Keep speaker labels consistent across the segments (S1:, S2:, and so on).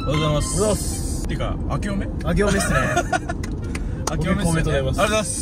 S1: おはようございます。
S2: おはようございます。
S1: てか、明けおめ
S2: 明けおめっすね。
S1: 明けおめっすね。
S2: おめでとうございます。
S1: ありがとうございます。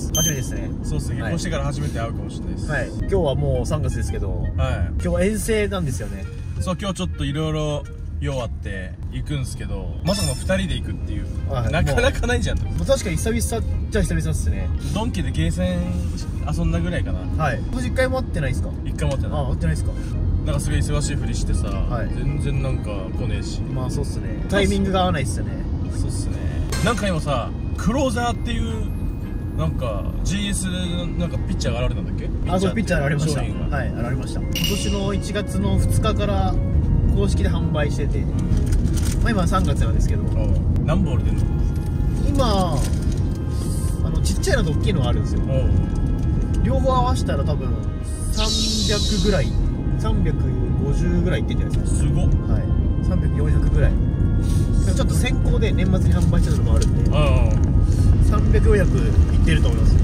S2: 初めてですね。
S1: そうっすね。結婚してから初めて会うかもしれないです。
S2: はい。今日はもう3月ですけど、
S1: はい。
S2: 今日は遠征なんですよね。
S1: そう、今日ちょっといろいろ用あって行くんですけど、まさかの2人で行くっていう、
S2: はい
S1: なかなかないじゃん。
S2: もう確かに久々じゃ久々っすね。
S1: ドンキでゲーセン遊んだぐらいかな。
S2: はい。もう実回も会ってないですか？
S1: 一回も会ってない。
S2: 会ってないですか？
S1: なんかすごい忙しいふりしてさ、
S2: はい
S1: 全然なんか来ねえし。
S2: まあそうっすね。タイミングが合わないっすよね。
S1: そうっすね。なんか今さ、クローザーっていうなんか GS なんかピッチャーが現れたんだっけ？
S2: あ、そう、ピッチャー現れました。
S1: 商品が
S2: はい、現れました。今年の1月の2日から公式で販売してて、まあ今3月なんですけど、
S1: 何ボール出んの？
S2: 今ちっちゃいのと大きいのがあるんですよ。両方合わせたら多分300ぐらい、350ぐらいいってんじゃないですか。
S1: すごっ。
S2: はい、300、400ぐらい。ちょっと先行で年末に販売してたのもあるんで、300、400いってると思います。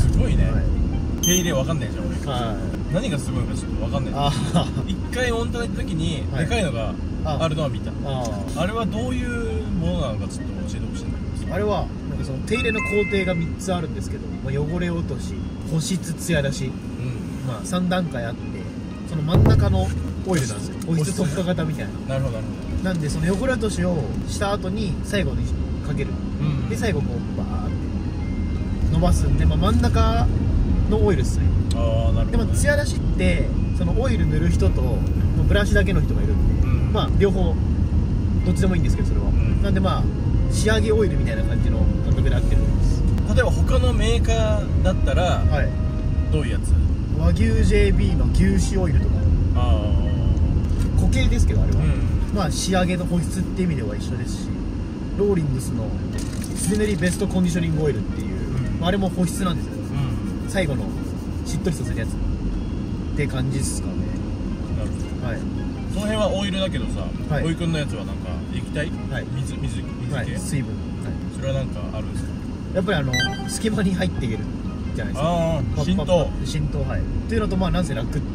S1: すごいね。
S2: はい、
S1: 手入れわかんないじゃん俺。
S2: はい、
S1: 何がすごいのかちょっとわかんない。一回オンタナ行った時にでかいのがあるのは見た。あれはどういうものなのかちょっと教えてほしいんだけど。
S2: あれはなんかその手入れの工程が3つあるんですけど、まあ、汚れ落とし、保湿、ツヤ出し、まあ3段階あって、その真ん中のオイルなんですよ。保湿特化型みたいな。
S1: なるほどなるほど。
S2: なんでその汚れ落としをした後に最後にかける。で最後こうバーって伸ばすんで、まあ、真ん中のオイルっすね。
S1: ああ、なるほど、ね。
S2: でもツヤ出しってそのオイル塗る人とブラシだけの人がいるんで、まあ両方どっちでもいいんですけど、それは、なんでまあ仕上げオイルみたいな感じの感覚で合ってるんです。
S1: 例えば他のメーカーだったら、
S2: はい、
S1: どういうやつ？
S2: 和牛 JB の牛脂オイルとか、固形ですけどあれは、まあ仕上げの保湿っていう意味では一緒ですし、ローリングスのスデネリベストコンディショニングオイルっていう、あれも保湿なんですよ、最後のしっとりさせるやつって感じですかね。
S1: なるほど。
S2: はい、
S1: その辺はオイルだけどさ、
S2: はい、
S1: おいくんのやつはなんか液体、
S2: はい、
S1: 水系、
S2: はい、水分、はい、
S1: それはなんかあるんですか？
S2: やっぱり隙間に入っていけるじゃないですか。
S1: ああ、浸透、
S2: はい、っていうのと、まあなんせ楽っていう、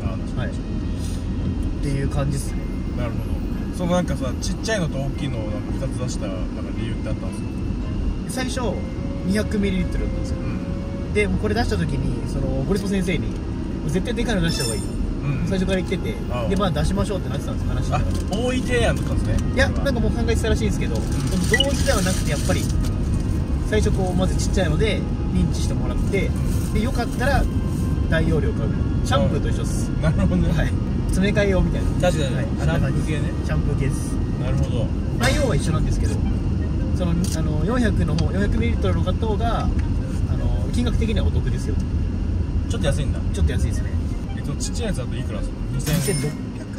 S2: はい、っていう感じですね。
S1: なるほど。そのなんかさ、ちっちゃいのと大きいのをなんか2つ出したなんか理由ってあったんですか？
S2: 最初 200ml だったんですよ、でもこれ出した時にそのゴリスポ先生に絶対でかいの出した方がいい、最初から言ってて、でまあ出しましょうってなってたんです、話が。
S1: 多い提案だったんですね。
S2: いや、なんかもう考えてたらしいんですけど、同時ではなくてやっぱり最初こうまずちっちゃいので認知してもらって、でよかったら大容量買う。シャンプーと一緒っす。
S1: なるほどね。
S2: はい、詰め替え用みたいな。
S1: 確かに、はい、シャンプー系ね。
S2: シャンプー系です。
S1: なるほど。
S2: 内容は一緒なんですけど、その400の方、400ml の買った方が金額的にはお得ですよ。
S1: ちょっと安いんだ。
S2: ちょっと安いですね。
S1: ちっちゃいやつだといくらですか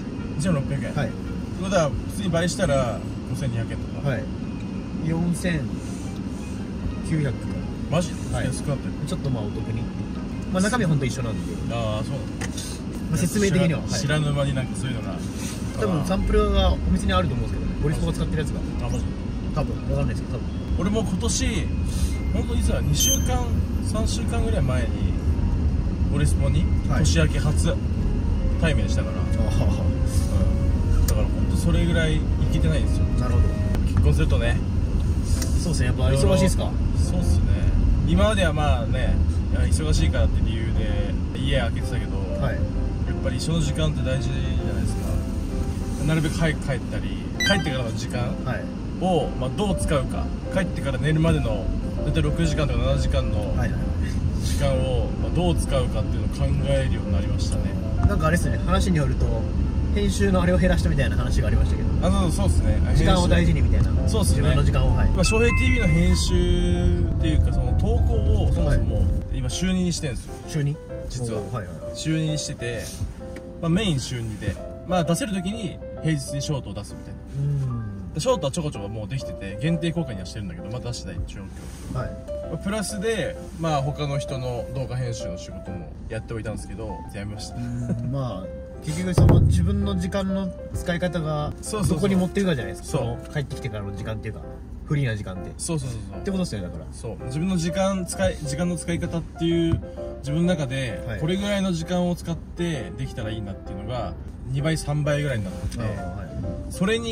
S1: ？2600円。
S2: はい。
S1: ってことは普通に倍したら5200円とか。
S2: はい。4900か。
S1: マジ？
S2: はい。
S1: 安くなってる。
S2: ちょっとまあお得に。まあ中身は本当一緒なんで。
S1: ああ、そうなんだ。
S2: まあ説明的には
S1: 知らぬ間になんかそういうのが。
S2: 多分サンプルがお店にあると思うんですけどね。ゴリスポが使ってるやつが。
S1: あ、マジ？
S2: 多分わかんないですけど、多分。
S1: 俺も今年本当にさ2週間3週間ぐらい前にゴリスポに年明け初対面したから、だから本当それぐらい生きてないんですよ。
S2: なるほど。
S1: 結婚するとね。
S2: そうですね、やっぱ忙しいですか？
S1: そうっすね。今まではまあね、忙しいからって理由で家開けてたけど、やっぱり一緒の時間って大事じゃないですか。なるべく早く帰ったり、帰ってからの時間を、まあ、どう使うか、帰ってから寝るまでの大体6時間とか7時間の時間を、まあ、どう使うかっていうのを考えるようになりましたね。
S2: なんかあれですね、話によると編集のあれを減らしたみたいな話がありましたけど。
S1: そうですね。
S2: 時間を大事にみたいな。そうですね。自分の時間を。
S1: 今翔平 TV の編集っていうかその投稿をそもそも今週2にしてるんですよ。
S2: 週2？
S1: 実は週2にしてて、まあ、メイン週2で、まあ、出せる時に平日にショートを出すみたいな。ショートはちょこちょこもうできてて限定公開にはしてるんだけど、また出してない状況。プラスでまあ他の人の動画編集の仕事もやっておいたんですけど、やめました。
S2: まあ結局その自分の時間の使い方がどこに持っていくかじゃないですか。その帰ってきてからの時間っていうかフリーな時間って。そうってことですよね。だから
S1: そう、自分の時間の使い方っていう自分の中でこれぐらいの時間を使ってできたらいいなっていうのが2倍3倍ぐらいになってて、それに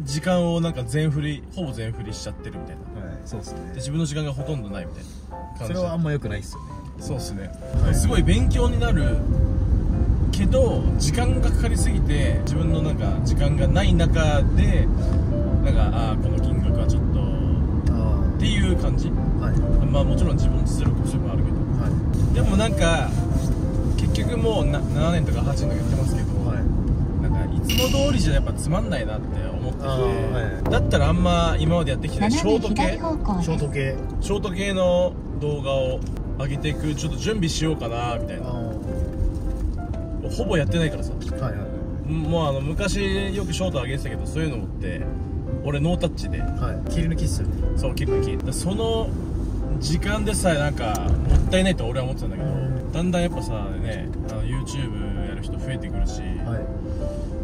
S1: 時間をなんかほぼ全振りしちゃってるみたいな。
S2: はい、そうですね。
S1: で自分の時間がほとんどないみたいな感じ。
S2: それはあんま良くないっすよね。
S1: そうですね、
S2: はい、
S1: すごい勉強になるけど時間がかかりすぎて自分のなんか時間がない中でなんかこの金額はちょっとっていう感じ、はい、まあもちろん自分の実力不足もあるけど、はい、でもなんか結局もう7年とか8年とかやってますけど、はい、なんかいつも通りじゃやっぱつまんないなって思ってて、はい、だったらあんま今までやってきてショート系の動画を上げていくちょっと準備しようかなみたいな。ほぼやってないからさ、はいはい、もう昔よくショート上げてたけど、そういうのって俺ノータッチで、はい、
S2: 切り抜きっすよね。
S1: そう切り抜き、その時間でさえなんかもったいないと俺は思ってたんだけど、だんだんやっぱさね、YouTube やる人増えてくるし、はい、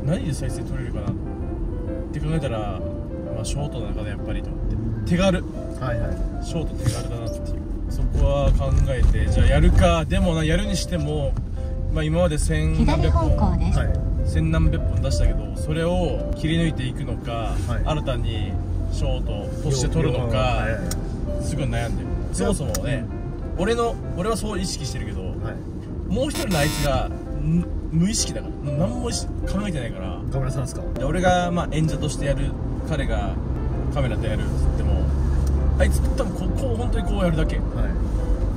S1: 何で再生取れるかなって考えたら、まあ、ショートの中でやっぱりと思って手軽、はいはい、ショート手軽だなっていう、そこは考えてじゃあやるか。でもやるにしてもまあ今まで千何百本出したけど、それを切り抜いていくのか、はい、新たにショートとして撮るのか、すごい悩んでる。そもそもね、俺はそう意識してるけど、はい、もう一人のあいつが無意識だから何も考えてないから。
S2: 岡村さんですか。
S1: で俺がまあ演者としてやる、彼がカメラでやるっつっても、あいつ多分こう本当にこうやるだけ、はい、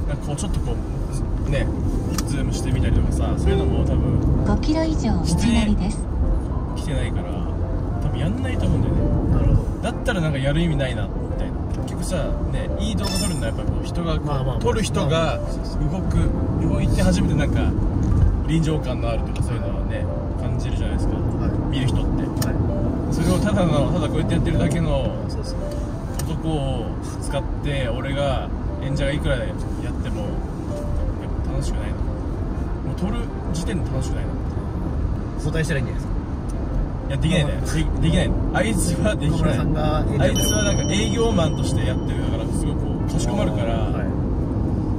S1: なんかこうちょっとこうねズームしてみたりとかさ、そういうのも多分
S3: 5キロ以上内なりです。
S1: 来てないから多分やんないと思うんだよね。なるほど。だったらなんかやる意味ないなみたいな。結局さね、いい動画撮るのはやっぱこう人が撮る人が動いて初めてなんか臨場感のあるとかそういうのはね感じるじゃないですか、はい、見る人って、はい、それをただこうやってやってるだけの男を使って俺が演者がいくらやってもやっぱ楽しくないな。もう撮る時点で楽しくないな。
S2: 交代したらいいんじゃないですか。
S1: いやできないんだよ。できないの。あいつはできない。あいつはなんか営業マンとしてやってるだからすごいこうかしこまるから、はい、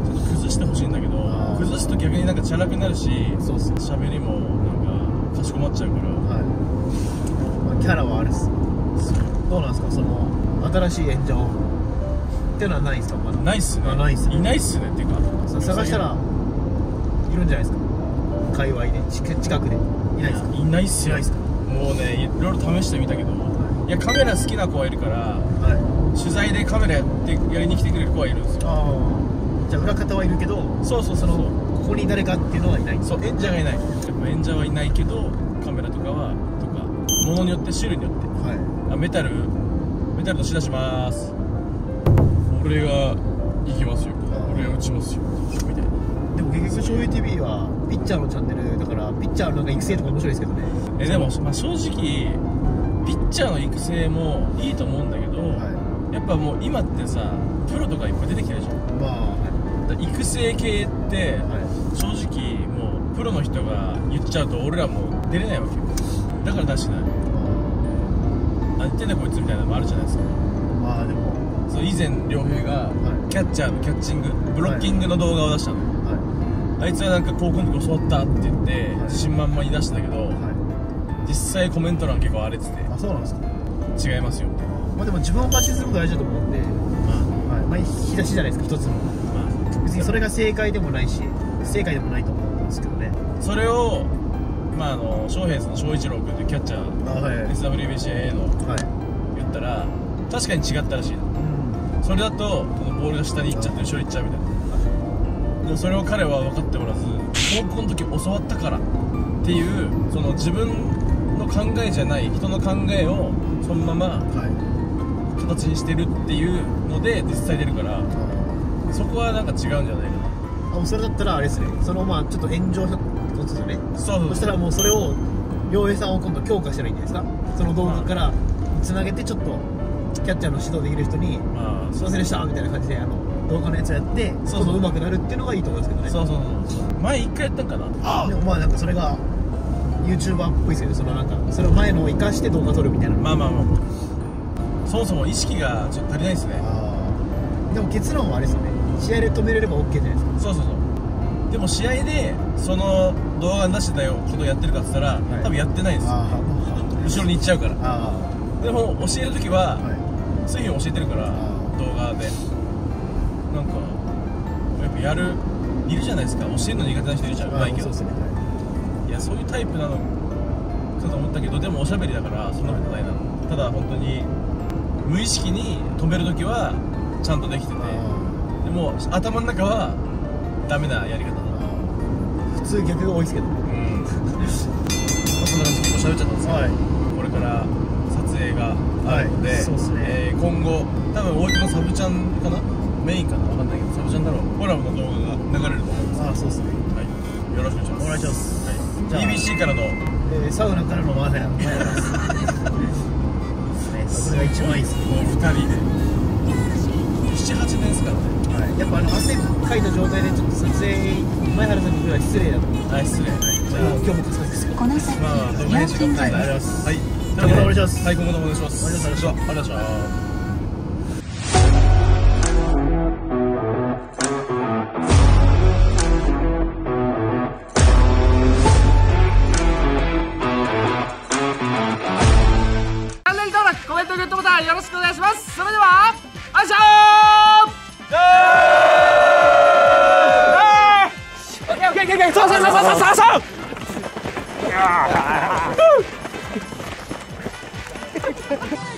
S1: ちょっと崩してほしいんだけど、崩すと逆になんかチャラくなるし、喋りもなんかかしこまっちゃうから、はい、
S2: まあ、キャラはあれっす。どうなんですか、その新しい演者をっていうのはないんですか。まだ
S1: ないっすね。
S2: ないっすね。
S1: いないっすね。っていうか
S2: 探したらいるんじゃないですか、界隈で近くで。いないですか。
S1: いないっすよ。もうねいろいろ試してみたけど、はい、いやカメラ好きな子はいるから、はい、取材でカメラやりに来てくれる子はいるんですよ。
S2: じゃあ裏方はいるけど、
S1: そう
S2: ここに誰かっていうのはいない。
S1: そう、演者がいない。演者はいないけどカメラとかものによって種類によって、はい、メタルとし出します。俺が行きますよ。俺が打ちますよみたいな。
S2: でも結局醤油 TV はピッチャーのチャンネルだから、ピッチャーのなんか育成とか面白いですけどね。
S1: でも、まあ、正直ピッチャーの育成もいいと思うんだけど、はい、やっぱもう今ってさプロとかいっぱい出てきてるじゃん。まあ、はい、育成系って、はい、正直もうプロの人が言っちゃうと俺らも出れないわけよ。だから出してない。何言ってんだこいつみたいなのもあるじゃないですか。まあでもそう以前良平がキャッチャーのキャッチングブロッキングの動画を出したのよ、はい、あいつはなんか高校の時教わったって言って、はい、自信満々に出したんだけど、はい、実際コメント欄結構荒れてて。
S2: あ、そうなんですか。
S1: 違いますよ。
S2: まあでも自分を発信すること大事だと思うんで、まあ引き出しじゃないですか、一つの。まあ別にそれが正解でもないし不正解でもないと思うんですけどね。
S1: それをまあ翔平の翔一郎君っていうキャッチャー、はい、SWBCA の、はい、言ったら確かに違ったらしいの、うん、それだとこのボールが下に行っちゃって後ろ行っちゃうみたいな。でもそれを彼は分かっておらず、高校の時教わったからっていうその自分の考えじゃない人の考えをそのまま形にしてるっていうので実際出るから、そこはなんか違うんじゃないかな。
S2: それだったらあれですね、そのまあちょっと炎上したことですよね。そしたらもうそれを陽平さんを今度強化したらいいんじゃないですか。その動画からつなげてちょっとキャッチャーの指導できる人に「すいませんでした」みたいな感じで動画のやつをやって今度上手くなるっていうのがいいと思うんですけどね。
S1: そう前一回やったんかな。
S2: でもまあなんかそれが YouTuber っぽいですよね。そのなんかそれを前のを生かして動画撮るみたいな。
S1: まあそもそも意識がちょっと足りないですね。
S2: でも結論はあれですよね、試合で止めれれば OK じゃないですか。
S1: そうでも試合でその動画に出してたことをやってるかって言ったら、はい、多分やってないんですよ。後ろに行っちゃうから。 でも教える時は、そういうふうに教えてるから動画でなんかやっぱいるじゃないですか、教えるの苦手な人いるじゃん、うまいけど。いやそういうタイプなのかと思ったけど、でもおしゃべりだからそんなことないな。ただ本当に無意識に止める時はちゃんとできてて、でも頭の中はダメなやり方だ。
S2: 普通逆が多いですけど。
S1: そんな感じで結構喋っちゃったんですけど、これから撮影があるので、今後多分大井君のサブチャンかな、メインかな、わかんないけどサブチャンだろう、コラボの動画が流れると思います。
S2: そうですね。
S1: はい、よろしくお願いします。
S2: じゃあ
S1: BBC からの
S2: サウナからのマーフェラン。これが一番いいですね。
S1: もう2人で7、8年ですからね。
S2: やっぱ汗かいた状態でちょっと撮影前原さんには失礼だと思う。
S1: 失礼。じゃあ
S2: 今日もカスカスですけど、
S3: この先
S1: 動画編集が
S2: ありがとうございます。
S1: はい、
S2: 今後ともお願いします。
S1: はい、今後ともお願いします。
S2: ありがとうございました。
S1: ありがとうございました。
S4: コメントグッドボタンよろしくお願いします。それではあいしょーそう